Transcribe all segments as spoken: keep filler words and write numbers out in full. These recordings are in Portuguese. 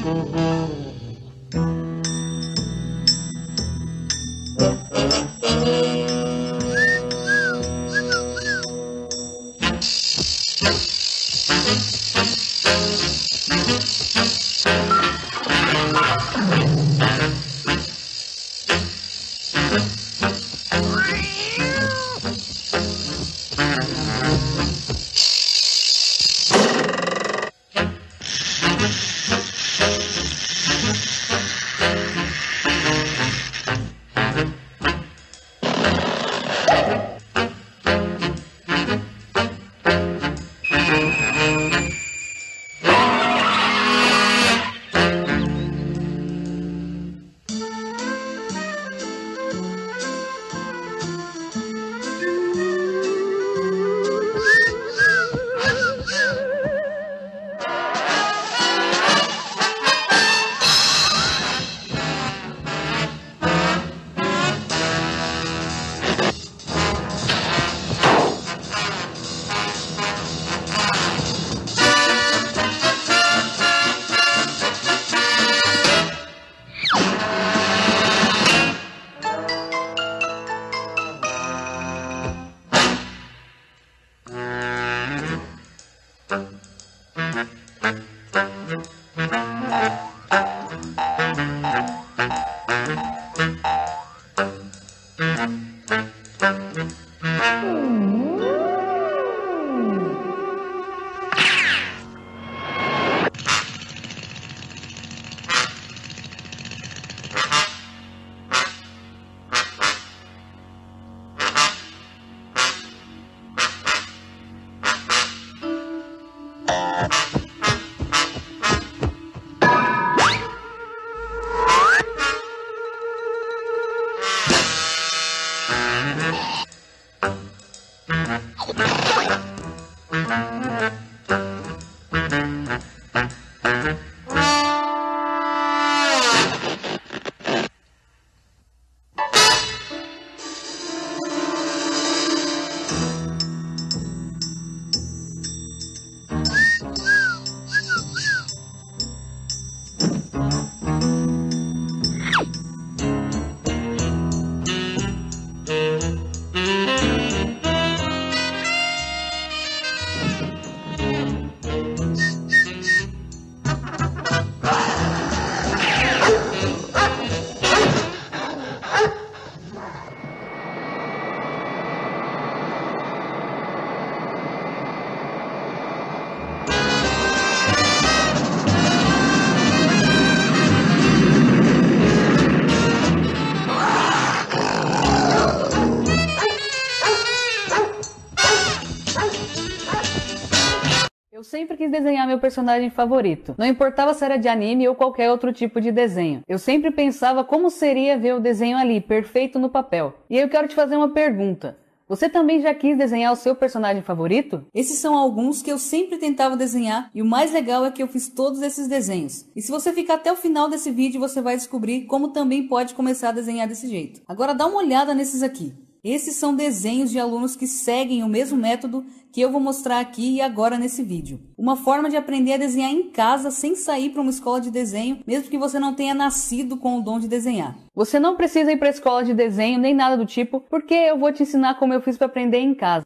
sempre quis desenhar meu personagem favorito, não importava se era de anime ou qualquer outro tipo de desenho. Eu sempre pensava como seria ver o desenho ali, perfeito no papel. E aí eu quero te fazer uma pergunta. Você também já quis desenhar o seu personagem favorito? Esses são alguns que eu sempre tentava desenhar e o mais legal é que eu fiz todos esses desenhos. E se você ficar até o final desse vídeo, você vai descobrir como também pode começar a desenhar desse jeito. Agora dá uma olhada nesses aqui. Esses são desenhos de alunos que seguem o mesmo método que eu vou mostrar aqui e agora nesse vídeo. Uma forma de aprender a desenhar em casa sem sair para uma escola de desenho, mesmo que você não tenha nascido com o dom de desenhar. Você não precisa ir para a escola de desenho nem nada do tipo, porque eu vou te ensinar como eu fiz para aprender em casa.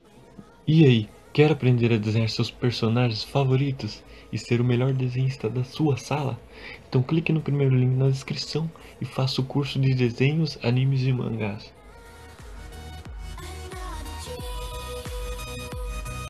E aí, quer aprender a desenhar seus personagens favoritos e ser o melhor desenhista da sua sala? Então clique no primeiro link na descrição e faça o curso de desenhos, animes e mangás.